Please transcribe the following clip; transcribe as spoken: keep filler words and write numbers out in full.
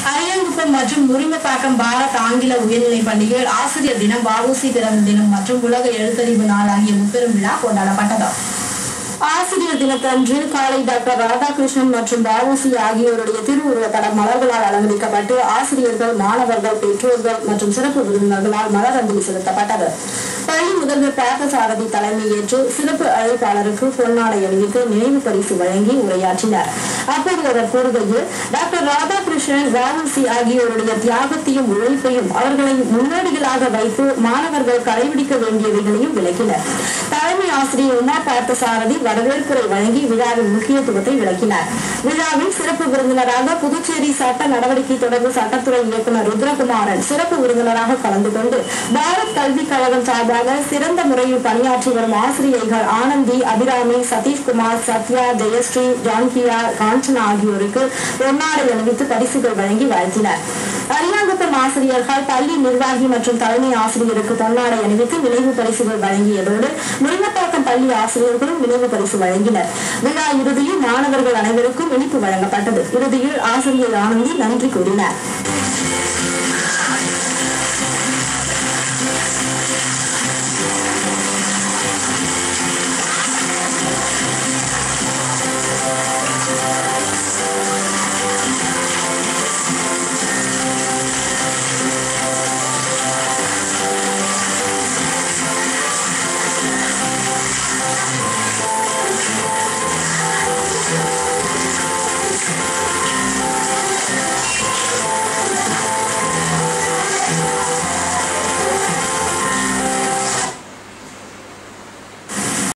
அரியங்குப்பம் மற்றும் முருங்கப்பாக்கம் பாரத் ஆங்கில உயர்நிலைப் பள்ளியில் ஆசிரியர் தினம், வ.உ.சி பிறந்த தினம் மற்றும் உலக எழுத்தறிவு நாள் ஆகிய முப்பெரும் விழா கொண்டாடப்பட்டது. ஆசிரியர் தினத்தன்று காலை டாக்டர் ராதாகிருஷ்ணன் மற்றும் வ.உ.சி ஆகியோருடைய திருவுருவ படம் மலர்களால் அலங்கரிக்கப்பட்டு ஆசிரியர்கள், மாணவர்கள், பெற்றோர்கள் மற்றும் சிறப்பு விருந்தினர்களால் மலர் அஞ்சலி செலுத்தப்பட்டது. பள்ளி முதல்வர் பார்த்தசாரதி தலைமையேற்று சிறப்பு அழைப்பாளருக்கு பொன்னாடை அணிவித்து நினைவு பரிசு வழங்கி உரையாற்றினார். அப்போது அவர் கூறுகையில், டாக்டர் ராதாகிருஷ்ணன், வ.உ.சி ஆகியோருடைய தியாகத்தையும் உழைப்பையும் அவர்களை முன்னோடிகளாக வைத்து மாணவர்கள் கடைபிடிக்க வேண்டியவைகளையும் விளக்கினர். தலைமை ஆசிரியர் உமா பார்த்தசாரதி வரவேற்புரை வழங்கி விழாவின் முக்கியத்துவத்தை விளக்கினார். விழாவில் சிறப்பு விருந்தினராக புதுச்சேரி சட்ட நடவடிக்கை தொடர்பு சட்டத்துறை இயக்குநர் ருத்ரகுமாரன் சிறப்பு விருந்தினராக கலந்து கொண்டு பாரத் கல்விக் கழகம் சார்பாக சிறந்த முறையில் பணியாற்றி வரும் ஆசிரியர்கள் ஆனந்தி, அபிராமி, சதீஷ்குமார், சத்யா, ஜெயஸ்ரீ, ஜான்கியா, காஞ்சனா ஆகியோருக்கு பொன்னாடை அணிவித்து பரிசுகள் வழங்கி வாழ்த்தினார். அரியாங்குப்பம் ஆசிரியர்கள் பள்ளி நிர்வாகி மற்றும் தலைமை ஆசிரியருக்கு பொன்னாடை அணிவித்து நினைவு பரிசுகள் வழங்கியதோடு முருங்கப்பாக்கம் பள்ளி ஆசிரியர்களும் நினைவு பரிசு வழங்கினர். விழா இறுதியில் மாணவர்கள் அனைவருக்கும் இனிப்பு வழங்கப்பட்டது. இறுதியில் ஆசிரியர் ஆனந்தி நன்றி கூறினார்.